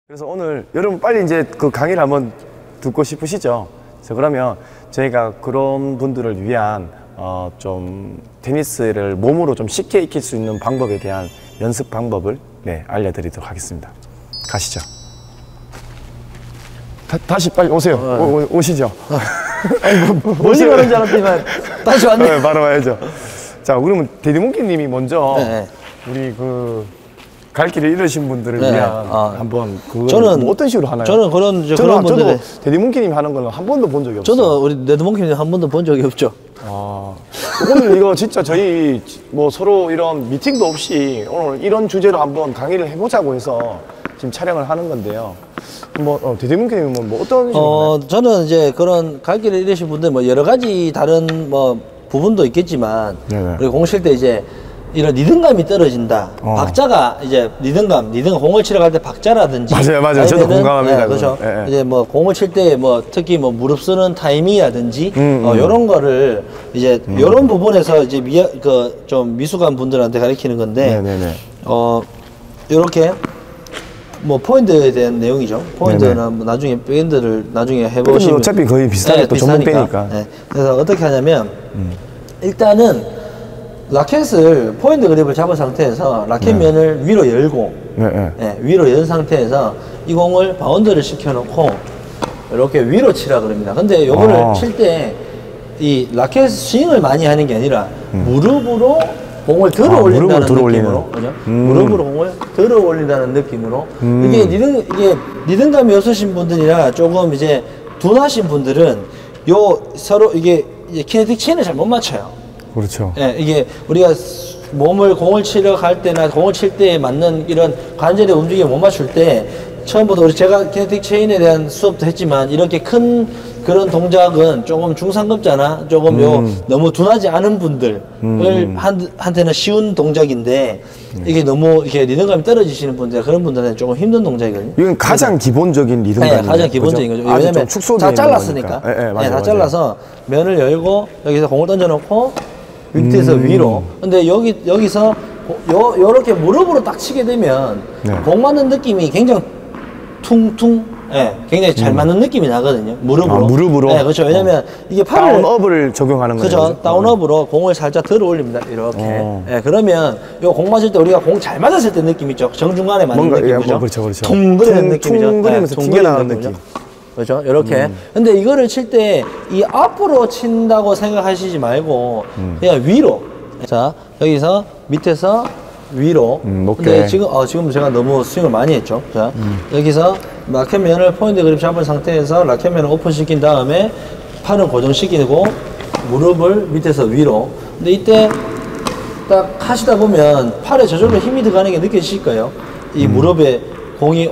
그래서 오늘 여러분 빨리 이제 그 강의를 한번 듣고 싶으시죠? 그래서 그러면 저희가 그런 분들을 위한 좀 테니스를 몸으로 좀 쉽게 익힐 수 있는 방법에 대한 연습 방법을 알려드리도록 하겠습니다. 가시죠. 다시 빨리 오세요. 오시죠. 멀리 가는 줄 알았더니만 다시 왔네. 네, 바로 와야죠. 자, 그러면 데디몽키님이 먼저 우리 그 갈 길을 잃으신 분들을 위한 한번 그거는 뭐 어떤 식으로 하나요? 저는 그런 저도 데디몽키님 하는 거는 한 번도 본 적이 없어요. 저도 우리 데디몽키님 한 번도 본 적이 없죠. 오늘 이거 진짜 저희 뭐 서로 이런 미팅도 없이 오늘 이런 주제로 한번 강의를 해보자고 해서 지금 촬영을 하는 건데요. 뭐 데디몽키님은 뭐 어떤 식으로 하나요? 저는 이제 그런 갈 길을 잃으신 분들 뭐 여러 가지 다른 뭐 부분도 있겠지만 우리 공 칠 때 이제 이런 리듬감이 떨어진다. 박자가 이제 리듬감 공을 치러 갈 때 박자라든지. 맞아요. 저도 공감합니다. 네, 그렇죠. 이제 뭐 공을 칠 때 뭐 특히 뭐 무릎 쓰는 타이밍이라든지 요런 거를 이제 요런 부분에서 이제 좀 미숙한 분들한테 가르치는 건데 요렇게 뭐 포인트에 대한 내용이죠. 포인트는 뭐 나중에 밴드를 나중에 해보시면 어차피 거의 비슷하게 또 전문 빼니까. 그래서 어떻게 하냐면 일단은 라켓을 포인트 그립을 잡은 상태에서 라켓 면을 위로 열고 위로 연 상태에서 이 공을 바운드를 시켜놓고 이렇게 위로 치라 그럽니다. 근데 요거를 칠 때 이 라켓 스윙을 많이 하는 게 아니라 무릎으로 공을 들어 올린다는 느낌으로 그죠? 무릎으로 공을 들어 올린다는 느낌으로 이게 리듬감이 없으신 분들이나 조금 이제 둔하신 분들은 서로 이게 키네틱 체인을 잘 못 맞춰요. 그렇죠. 이게 우리가 공을 치러 갈 때나 공을 칠 때에 맞는 이런 관절의 움직임을 못 맞출 때 처음부터 제가 키네틱 체인에 대한 수업도 했지만 이렇게 큰 그런 동작은 조금 중상급자나 조금 너무 둔하지 않은 분들 한테는 쉬운 동작인데 이게 너무 이렇게 리듬감이 떨어지시는 분들 그런 분들은 조금 힘든 동작이거든요. 이건 가장 기본적인 리듬감이에요. 가장 기본적인 거죠. 왜냐면 다 잘랐으니까. 다 잘라서 면을 열고 여기서 공을 던져놓고 밑에서 위로. 근데 여기서 요렇게 무릎으로 딱 치게 되면 공 맞는 느낌이 굉장히 퉁퉁 굉장히 잘 맞는 느낌이 나거든요. 무릎으로. 무릎으로? 네, 그렇죠. 왜냐면 이게 팔을. 다운업을 적용하는 거죠. 그렇죠. 다운업으로 공을 살짝 들어 올립니다. 이렇게. 그러면 요 공 맞을 때 우리가 공 잘 맞았을 때 느낌 있죠. 정중간에 맞는 느낌이죠. 그렇죠. 퉁그리는 느낌이죠. 퉁그리면서 튕겨나가는 느낌. 그렇죠. 이렇게. 근데 이거를 칠 때 이 앞으로 친다고 생각하시지 말고 그냥 위로. 자, 여기서 밑에서 위로. 근데 지금 제가 너무 스윙을 많이 했죠. 자, 여기서 라켓면을 포인트 그립 잡은 상태에서 라켓면을 오픈시킨 다음에 팔을 고정시키고 무릎을 밑에서 위로. 근데 이때 딱 하시다 보면 팔에 저절로 힘이 들어가는 게 느껴지실 거예요. 이 무릎에 공이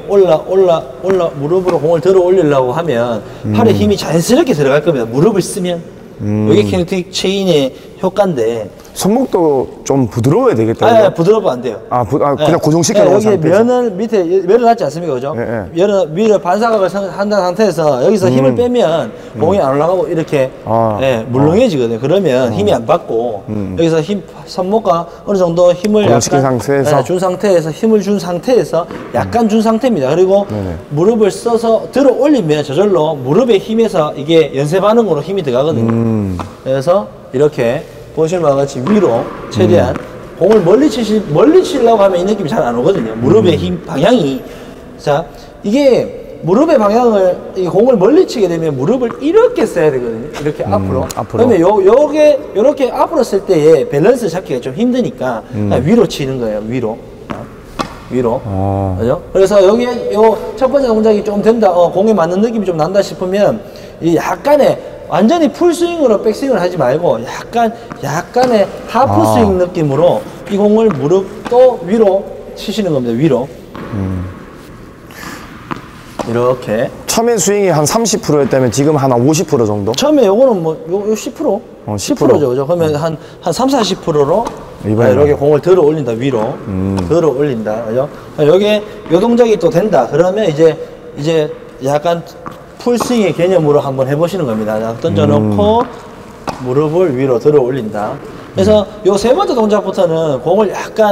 무릎으로 공을 들어 올리려고 하면 팔에 힘이 자연스럽게 들어갈 겁니다. 무릎을 쓰면. 이게 키네틱 체인의 효과인데. 손목도 좀 부드러워야 되겠다. 부드러우면 안 돼요. 그냥 고정시켜 놓은 상태에서. 면을 놨지 않습니까? 그죠? 면을 위로 반사각을 한다 상태에서 여기서 힘을 빼면 공이 안 올라가고 이렇게 물렁해지거든요. 그러면 힘이 안 받고 여기서 손목과 어느 정도 힘을 준 상태에서 힘을 준 상태에서 약간 준 상태입니다. 그리고 무릎을 써서 들어 올리면 저절로 무릎의 힘에서 이게 연쇄 반응으로 힘이 들어가거든요. 그래서 이렇게 보시는 바와 같이 위로 최대한 공을 멀리 치려고 하면 이 느낌이 잘 안 오거든요. 무릎의 힘 방향이. 자, 이게 무릎의 방향을 이 공을 멀리 치게 되면 무릎을 이렇게 써야 되거든요. 이렇게 앞으로. 그러면 요렇게 앞으로 쓸 때에 밸런스 잡기가 좀 힘드니까 위로 치는 거예요. 위로. 그죠? 그래서 여기에 요 첫 번째 동작이 좀 된다. 공에 맞는 느낌이 좀 난다 싶으면 이 약간의 완전히 풀스윙으로 백스윙을 하지 말고 약간의 하프 스윙 느낌으로 이 공을 무릎도 위로 치시는 겁니다. 위로. 이렇게. 처음에 스윙이 한 30%였다면 지금 한 50% 정도? 처음에 요거는 뭐, 요 10%? 10%죠. 그죠? 그러면 한 30~40%로 이렇게 공을 들어 올린다. 위로. 들어 올린다. 그죠? 요 동작이 또 된다. 그러면 이제 약간 풀스윙의 개념으로 한번 해보시는 겁니다. 던져놓고 무릎을 위로 들어 올린다. 그래서 요 세 번째 동작부터는 공을 약간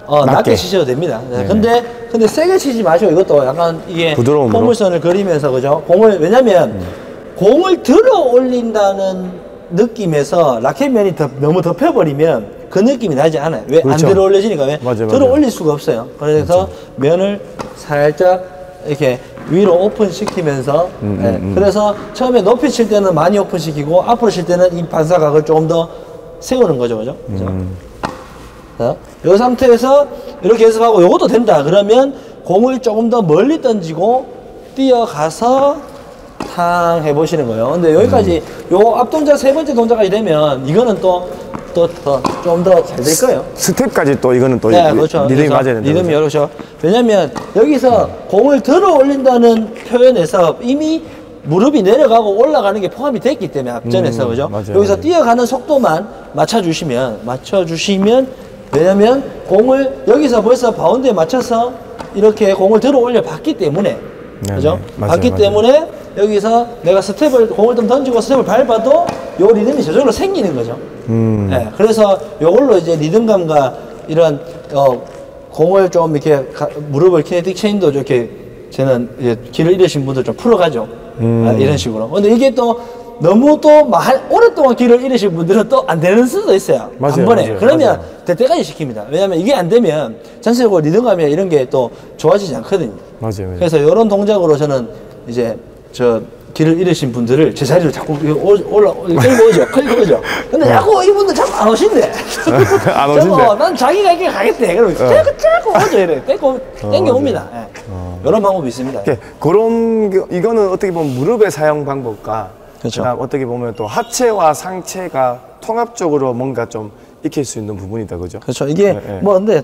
낮게 치셔도 됩니다. 네. 근데 세게 치지 마시고 이것도 약간 이게 부드러움으로? 포물선을 그리면서 그죠? 왜냐면 공을 들어 올린다는 느낌에서 라켓면이 너무 덮여버리면 그 느낌이 나지 않아요. 왜 안 그렇죠. 들어 올려지니까 왜 맞아요, 들어 맞아요. 올릴 수가 없어요. 그래서 면을 살짝 이렇게 위로 오픈시키면서 그래서 처음에 높이 칠 때는 많이 오픈시키고 앞으로 칠 때는 이 반사각을 조금 더 세우는 거죠, 그죠? 자, 이 상태에서 이렇게 연습하고 요것도 된다 그러면 공을 조금 더 멀리 던지고 뛰어가서 탕 해보시는 거예요. 근데 여기까지 요 앞동작 세 번째 동작까지 되면 이거는 또 좀 더 잘 될 거예요. 스텝까지 또 이거는 또 네, 그렇죠. 리듬이 맞아야 된다. 리듬이 그렇죠. 왜냐면 여기서 공을 들어 올린다는 표현에서 이미 무릎이 내려가고 올라가는 게 포함이 됐기 때문에 앞전에서 그죠? 맞아요, 여기서 맞아요. 뛰어가는 속도만 맞춰주시면 왜냐면 공을 여기서 벌써 바운드에 맞춰서 이렇게 공을 들어 올려 봤기 때문에 그죠? 맞아요, 봤기 맞아요. 때문에 여기서 내가 공을 좀 던지고 스텝을 밟아도 요 리듬이 저절로 생기는 거죠. 네, 그래서 요걸로 이제 리듬감과 이런 공을 좀 이렇게 무릎을 키네틱 체인도 이렇게 저는 이제 길을 잃으신 분들 좀 풀어가죠. 이런 식으로. 근데 이게 또 너무 오랫동안 길을 잃으신 분들은 또 안 되는 수도 있어요. 맞아요, 한 번에. 맞아요, 그러면 맞아요. 될 때까지 시킵니다. 왜냐면 이게 안 되면 전체적으로 리듬감이나 이런 게 또 좋아지지 않거든요. 맞아요. 그래서 이런 동작으로 저는 이제 길을 잃으신 분들을 제 자리로 자꾸 끌고 오죠. 근데 자꾸 이분들 자꾸 안 오신대. 안 오신대. 난 자기가 이렇게 가겠대. 그러면 자꾸 오죠. 이래. 땡겨옵니다. 이런 방법이 있습니다. 이거는 어떻게 보면 무릎의 사용 방법과 그렇죠. 그다음 어떻게 보면 또 하체와 상체가 통합적으로 뭔가 좀 익힐 수 있는 부분이다, 그죠? 그렇죠. 이게 네.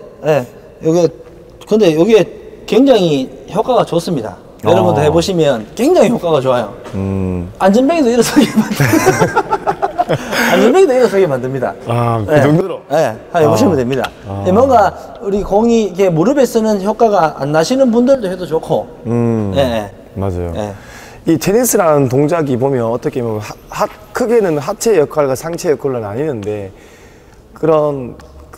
근데 이게 굉장히 효과가 좋습니다. 여러분도 해보시면 굉장히 효과가 좋아요. 안전뱅이도 일어서게 안전뱅이도 일어서게 만듭니다. 그 정도로? 네, 해보시면 됩니다. 뭔가 우리 공이 이렇게 무릎에 쓰는 효과가 안 나시는 분들도 해도 좋고. 맞아요. 네. 이 테니스라는 동작이 보면 어떻게 보면 크게는 하체 역할과 상체 역할로 나뉘는데 그런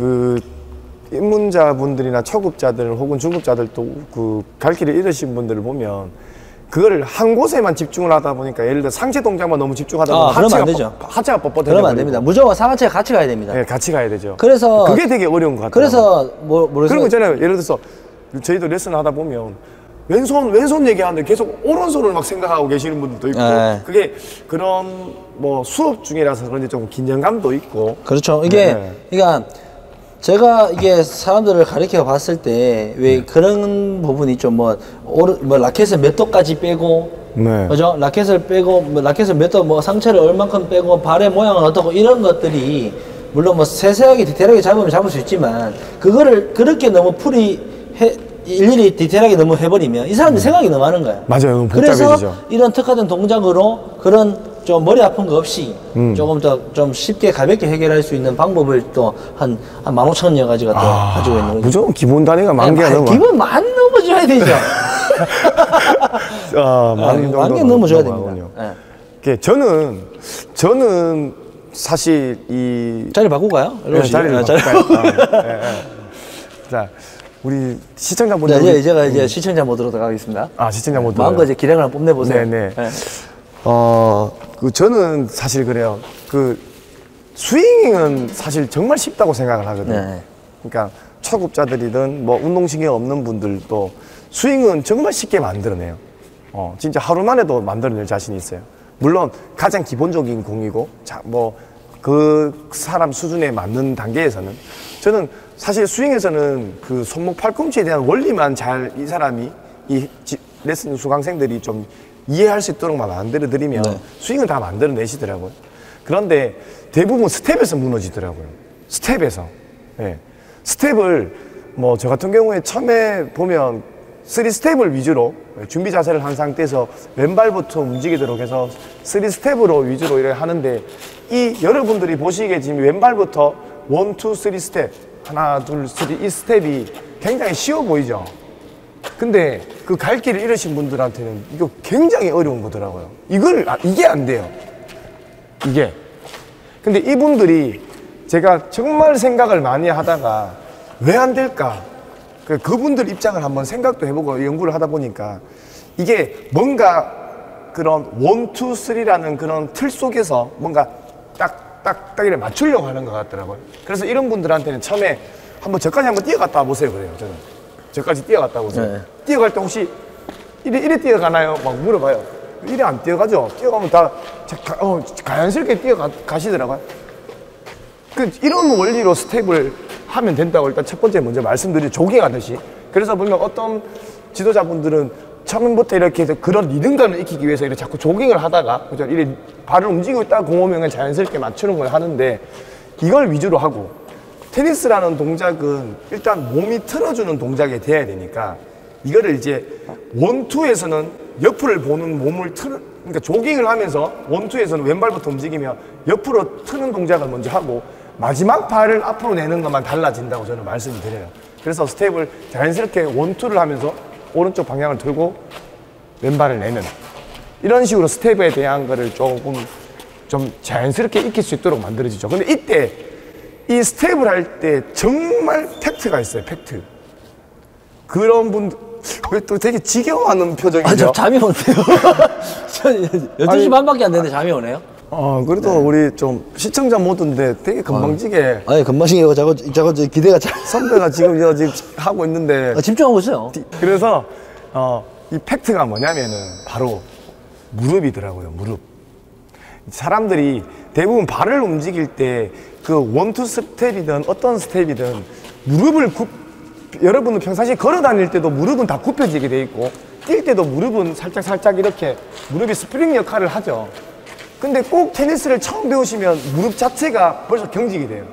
입문자분들이나 초급자들 혹은 중급자들 또 갈 길을 잃으신 분들을 보면 그거를 한 곳에만 집중을 하다 보니까 예를 들어 상체 동작만 너무 집중하다 보면 그러면 안 되죠. 하체가 뻣뻣해져 그러면 안 됩니다. 무조건 상하체가 같이 가야 됩니다. 네, 같이 가야 되죠. 그래서 그게 되게 어려운 것 같아요. 그래서 그런 거 있잖아요. 예를 들어서 저희도 레슨 하다 보면 왼손 얘기하는데 계속 오른손을 막 생각하고 계시는 분들도 있고 그게 그런 뭐 수업 중이라서 그런지 좀 긴장감도 있고 그렇죠. 그러니까 제가 이게 사람들을 가르쳐 봤을 때 왜 그런 부분이 있죠. 라켓을 몇 도까지 빼고 그죠? 라켓을 빼고 라켓을 몇 도 상체를 얼만큼 빼고 발의 모양은 어떻고 이런 것들이 물론 세세하게 디테일하게 잡으면 잡을 수 있지만 그거를 그렇게 너무 일일이 디테일하게 너무 해버리면 이 사람들 생각이 너무 많은 거예요. 맞아요. 너무 그래서 복잡해지죠. 이런 특화된 동작으로 그런 좀 머리 아픈 거 없이 조금 더 좀 쉽게 가볍게 해결할 수 있는 방법을 또 한 15,000여 가지가 또 가지고 있는 거죠. 무조건 기본 단위가 10,000개가 넘어. 기본 10,000 넘어줘야 되죠. 10,000개 넘어줘야 됩니다. 저는 사실 자리 바꾸고요. 자리를 바꿀까요? 자, 우리 시청자분들 제가 이제 시청자 모드로 들어가겠습니다. 시청자 모드. 마음껏 이제 기량을 한번 뽐내보세요. 네네. 저는 사실 그래요. 스윙은 사실 정말 쉽다고 생각을 하거든요. 네. 그러니까 초급자들이든 운동신경 없는 분들도 스윙은 정말 쉽게 만들어내요. 진짜 하루 만에도 만들어낼 자신이 있어요. 물론 가장 기본적인 공이고, 그 사람 수준에 맞는 단계에서는 저는 사실 스윙에서는 그 손목 팔꿈치에 대한 원리만 이 사람이 레슨 수강생들이 좀 이해할 수 있도록만 만들어 드리면 스윙을 다 만들어 내시더라고요. 그런데 대부분 스텝에서 무너지더라고요. 스텝에서. 스텝을 저 같은 경우에 처음에 보면 3스텝을 위주로 준비 자세를 한 상태에서 왼발부터 움직이도록 해서 3스텝으로 위주로 이렇게 하는데 여러분들이 보시기에 지금 왼발부터 1, 2, 3스텝 하나, 둘, 셋 이 스텝이 굉장히 쉬워 보이죠? 근데 그 갈 길을 잃으신 분들한테는 이거 굉장히 어려운 거더라고요. 이게 안 돼요. 이게. 근데 이분들이 제가 정말 생각을 많이 하다가 왜 안 될까? 그분들 입장을 한번 생각도 해보고 연구를 하다 보니까 이게 뭔가 그런 1, 2, 3라는 그런 틀 속에서 뭔가 딱 이렇게 맞추려고 하는 것 같더라고요. 그래서 이런 분들한테는 처음에 한번 저까지 한번 뛰어갔다 와보세요. 그래요, 저는. 저까지 뛰어갔다 오세요. 네. 뛰어갈 때 혹시 이래 뛰어가나요? 막 물어봐요. 이래 안 뛰어가죠? 뛰어가면 다 자연스럽게 뛰어가시더라고요. 이런 원리로 스텝을 하면 된다고 일단 첫 번째 먼저 말씀드린 조깅하듯이. 그래서 보면 어떤 지도자분들은 처음부터 이렇게 해서 그런 리듬감을 익히기 위해서 이렇게 자꾸 조깅을 하다가 그죠? 이렇게 발을 움직이고 있다가 공 오면 자연스럽게 맞추는 걸 하는데 이걸 위주로 하고 테니스라는 동작은 일단 몸이 틀어주는 동작이 돼야 되니까 이거를 이제 1, 2에서는 옆을 보는 몸을 그러니까 조깅을 하면서 1, 2에서는 왼발부터 움직이며 옆으로 트는 동작을 먼저 하고 마지막 발을 앞으로 내는 것만 달라진다고 저는 말씀을 드려요. 그래서 스텝을 자연스럽게 1, 2를 하면서 오른쪽 방향을 들고 왼발을 내는 이런 식으로 스텝에 대한 거를 조금 좀 자연스럽게 익힐 수 있도록 만들어지죠. 근데 이때 이 스텝을 할 때 정말 팩트가 있어요. 팩트. 그런 분들 왜 또 되게 지겨워하는 표정이죠? 저 잠이 오네요. 12시 반밖에 안 됐는데 잠이 오네요. 그래도 우리 좀 시청자 모드인데 되게 금방지게. 아니, 금방지게 자꾸 기대가 잘. 선배가 지금 하고 있는데. 집중하고 있어요. 그래서, 이 팩트가 뭐냐면은 바로 무릎이더라고요, 무릎. 사람들이 대부분 발을 움직일 때 그 1, 2 스텝이든 어떤 스텝이든 무릎을 여러분은 평상시에 걸어 다닐 때도 무릎은 다 굽혀지게 돼 있고 뛸 때도 무릎은 살짝 이렇게 무릎이 스프링 역할을 하죠. 근데 꼭 테니스를 처음 배우시면 무릎 자체가 벌써 경직이 돼요.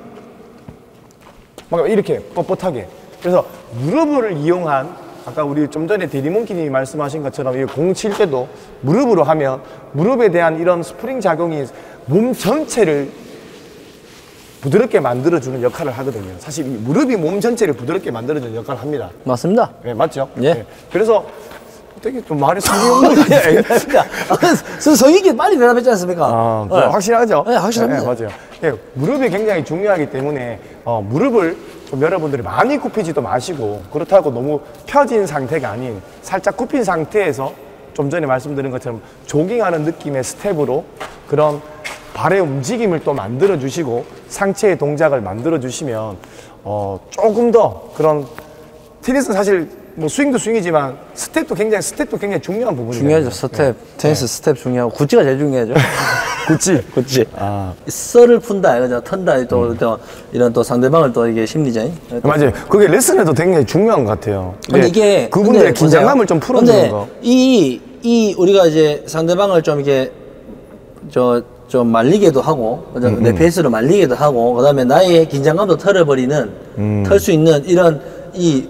막 이렇게 뻣뻣하게. 그래서 무릎을 이용한 아까 우리 좀 전에 대리몽키님이 말씀하신 것처럼 이 공 칠 때도 무릎으로 하면 무릎에 대한 이런 스프링 작용이 몸 전체를 부드럽게 만들어주는 역할을 하거든요. 사실 이 무릎이 몸 전체를 부드럽게 만들어주는 역할을 합니다. 맞습니다. 네, 맞죠? 예. 네. 그래서 되게 좀 말이 성의 없는 거 성의 있게 빨리 대답했지 않습니까? 네. 확실하죠? 네, 확실합니다. 네, 맞아요. 네, 무릎이 굉장히 중요하기 때문에 무릎을 좀 여러분들이 많이 굽히지도 마시고 그렇다고 너무 펴진 상태가 아닌 살짝 굽힌 상태에서 좀 전에 말씀드린 것처럼 조깅하는 느낌의 스텝으로 그런 발의 움직임을 또 만들어 주시고 상체의 동작을 만들어 주시면 조금 더 그런 테니스는 사실 뭐 스윙도 스윙이지만 스텝도 굉장히 중요한 부분이에요. 중요하죠. 스텝. 네. 테니스 스텝 중요하고 구찌가 제일 중요하죠. 구찌. 썰을 푼다, 그죠? 턴다, 또 이런 또 상대방을 또 이게 심리전. 맞아요. 그게 레슨에도 굉장히 중요한 것 같아요. 근데 이게 그분들의 긴장감을 좀 풀어주는 거. 이 우리가 이제 상대방을 좀 이렇게 좀 말리게도 하고, 내 페이스로 말리게도 하고, 그 다음에 나의 긴장감도 털어버리는, 털 수 있는 이런 이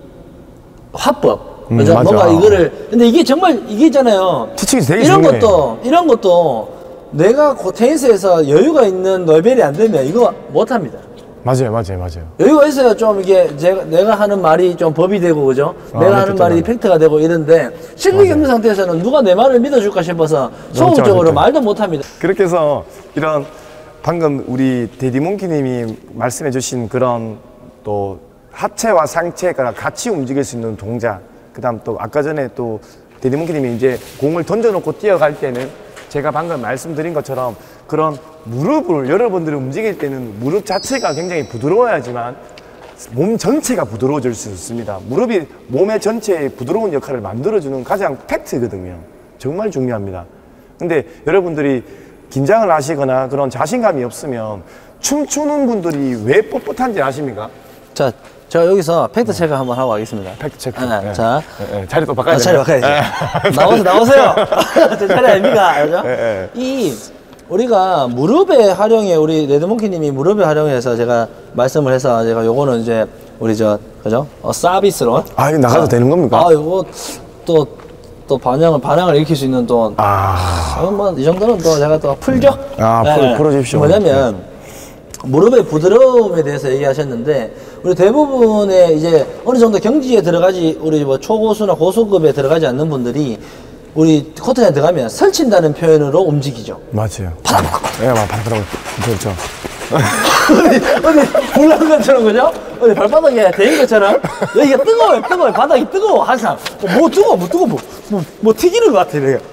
화법. 그죠? 뭔가 이거를, 근데 이게 정말, 이게 있잖아요. 티칭이 되게 이런 중요해요. 이런 것도 내가 테니스에서 여유가 있는 레벨이 안 되면 이거 못 합니다. 맞아요. 여유가 있어야 좀 이게 내가 하는 말이 좀 법이 되고, 그죠? 내가 하는 말이 팩트가 되고 이런데, 실력이 없는 상태에서는 누가 내 말을 믿어줄까 싶어서 소극적으로 말도 못 합니다. 그렇게 해서 이런 방금 우리 데디몽키님이 말씀해 주신 그런 또 하체와 상체가 같이 움직일 수 있는 동작, 그 다음 또 아까 전에 또 데디몽키님이 이제 공을 던져놓고 뛰어갈 때는 제가 방금 말씀드린 것처럼 그런 무릎을 여러분들이 움직일 때는 무릎 자체가 굉장히 부드러워야지만 몸 전체가 부드러워질 수 있습니다. 무릎이 몸의 전체에 부드러운 역할을 만들어주는 가장 팩트거든요. 정말 중요합니다. 근데 여러분들이 긴장을 하시거나 그런 자신감이 없으면 춤추는 분들이 왜 뻣뻣한지 아십니까? 자, 제가 여기서 팩트 체크 한번 하고 가겠습니다. 팩트 체크. 네. 자, 자리 또 바꿔야 돼요. 자리 바꿔야지. 나오세요. 제 차례 아닙니까? 그죠? 우리가 무릎에 활용해, 우리 레드몽키님이 무릎에 활용해서 제가 말씀을 해서 제가 요거는 이제 우리 그죠? 서비스로. 이거 나가도 되는 겁니까? 요거 또 반항을 일으킬 수 있는 또. 뭐, 이 정도는 또 제가 또 풀죠? 풀어주십시오. 뭐냐면, 무릎의 부드러움에 대해서 얘기하셨는데, 우리 대부분의 이제 어느 정도 경지에 들어가지, 우리 뭐 초고수나 고수급에 들어가지 않는 분들이 우리 코트장에 들어가면 설친다는 표현으로 움직이죠. 맞아요. 바닥. 바닥. 그렇죠. 어디 불난 것처럼 그죠? 어디 발바닥에 데인 것처럼 여기가 뜨거워요. 바닥이 뜨거워 항상. 뭐 뜨거워 뭐 튀기는 것 같아 내가.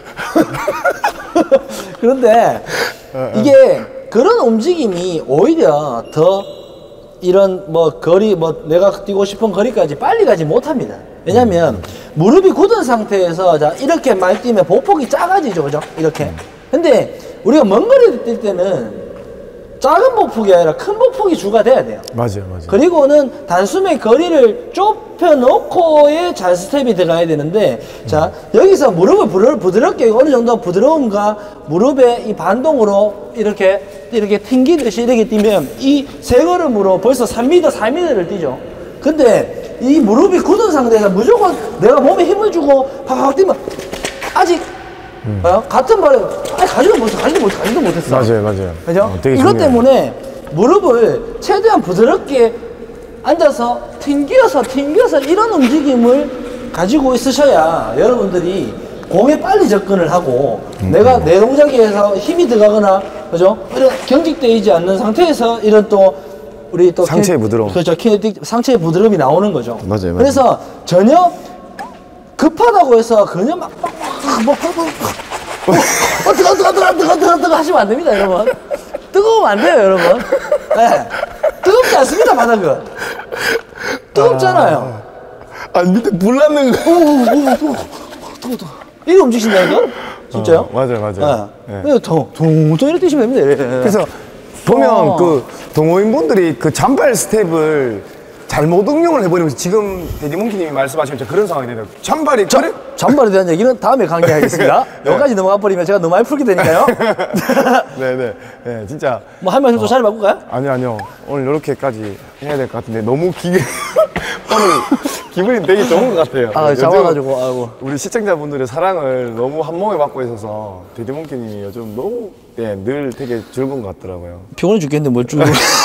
그런데 이게 그런 움직임이 오히려 더 이런 뭐 거리 뭐 내가 뛰고 싶은 거리까지 빨리 가지 못합니다. 왜냐면 무릎이 굳은 상태에서 자 이렇게 많이 뛰면 보폭이 작아지죠, 그죠? 이렇게. 근데 우리가 먼 거리를 뛸 때는 작은 보폭이 아니라 큰 보폭이 주가 돼야 돼요. 맞아요. 그리고는 단숨에 거리를 좁혀놓고의 잘 스텝이 들어가야 되는데, 자, 여기서 무릎을 부드럽게, 어느 정도 부드러움과 무릎의 이 반동으로 이렇게 튕기듯이 이렇게 뛰면 이 세 걸음으로 벌써 3m, 4m를 뛰죠. 근데 이 무릎이 굳은 상태에서 무조건 내가 몸에 힘을 주고 팍팍 뛰면 아직 같은 발에 가지도 못했어. 맞아요. 그죠? 되게 이것 중요해요. 때문에 무릎을 최대한 부드럽게 앉아서 튕겨서 이런 움직임을 가지고 있으셔야 여러분들이 공에 빨리 접근을 하고 내가 내 동작에서 힘이 들어가거나 그죠? 이런 경직되지 않는 상태에서 이런 또 우리 또 상체의 부드러움. 그렇죠. 키네틱 상체의 부드러움이 나오는 거죠. 맞아요. 그래서 전혀 급하다고 해서 그냥 막 뜨거 하시면 안 됩니다, 여러분. 뜨거우면 안 돼요, 여러분. 네. 뜨겁지 않습니다, 바닥은. 뜨겁잖아요. 밑에 불 나는 거. 뜨거. 이렇게 움직이신다니까? 진짜요? 맞아요. 네. 통 이렇게 뛰시면 됩니다. 이렇게. 그래서 보면 그 동호인분들이 그 잔발 스텝을 잘못 응용을 해버리면서 지금 데디몽키님이 말씀하신 그런 상황이 되네요. 잔발에 대한 얘기는 다음에 강의하겠습니다. 여기까지 넘어가 버리면 제가 너무 많이 풀게 되니까요. 네, 진짜. 뭐 한 말씀 더 자리 바꿀까요? 아니요. 오늘 이렇게까지 해야 될 것 같은데 너무 오늘 기분이 되게 좋은 것 같아요. 잡아가지고, 아이고. 우리 시청자분들의 사랑을 너무 한 몸에 받고 있어서 데디몽키님이 요즘 너무 늘 되게 즐거운 것 같더라고요. 피곤해 죽겠는데 뭘 쭉.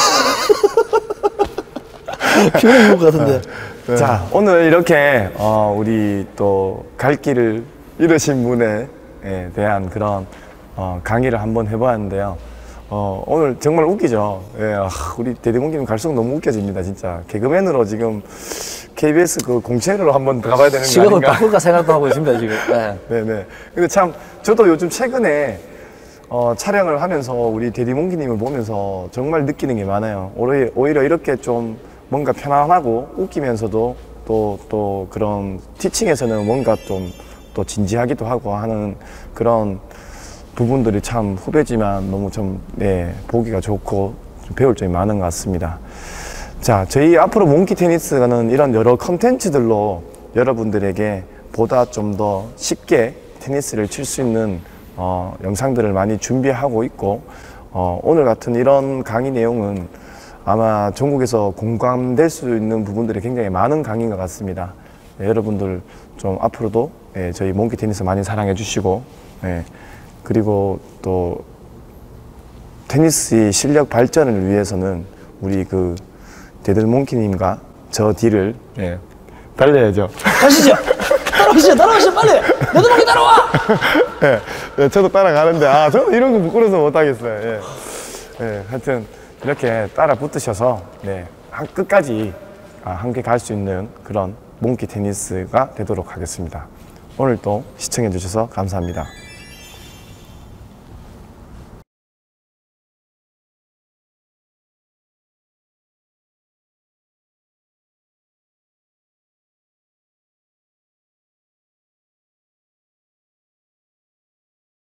피곤해 죽을 것 같은데. 자, 오늘 이렇게 우리 또 갈 길을 잃으신 분에 대한 그런 강의를 한번 해보았는데요. 오늘 정말 웃기죠. 우리 데디몽키님 갈수록 너무 웃겨집니다, 진짜. 개그맨으로 지금 KBS 그 공채로 한번 가봐야 되는 거 직업을 아닌가? 바꿀까 생각도 하고 있습니다, 지금. 네네. 근데 참 저도 요즘 최근에 촬영을 하면서 우리 데디몽키님을 보면서 정말 느끼는 게 많아요. 오히려 이렇게 좀 뭔가 편안하고 웃기면서도 또 그런 티칭에서는 뭔가 좀 또 진지하기도 하고 하는 그런 부분들이 참 후배지만 너무 좀 보기가 좋고 좀 배울 점이 많은 것 같습니다. 자, 저희 앞으로 몽키 테니스는 이런 여러 컨텐츠들로 여러분들에게 보다 좀 더 쉽게 테니스를 칠 수 있는 영상들을 많이 준비하고 있고 오늘 같은 이런 강의 내용은 아마 전국에서 공감될 수 있는 부분들이 굉장히 많은 강의인 것 같습니다. 여러분들 좀 앞으로도 저희 몽키 테니스 많이 사랑해 주시고 그리고 또 테니스의 실력 발전을 위해서는 우리 그 데들몽키님과 저 뒤를 달려야죠. 가시죠. 따라오시죠, 빨리. 데들몽키 따라와. 저도 따라가는데 저는 이런 거 부끄러워서 못 하겠어요. 하여튼 이렇게 따라 붙으셔서 끝까지 함께 갈 수 있는 그런 몽키 테니스가 되도록 하겠습니다. 오늘도 시청해 주셔서 감사합니다.